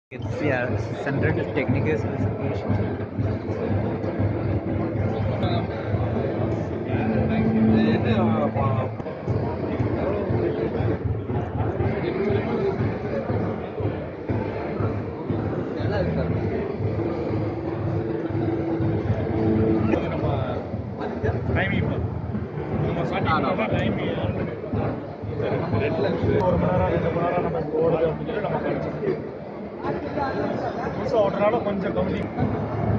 It's centered technical specifications. Timing நம்ம starting time ஒரு மணி நேரம் 2 மணி நேரம் நமக்கு ஓடுது அப்படின்னு சொல்லி நம்ம படிச்சிருக்கோம். புதுசாக ஓடுறதுனால கொஞ்சம் கவனிக்கும்.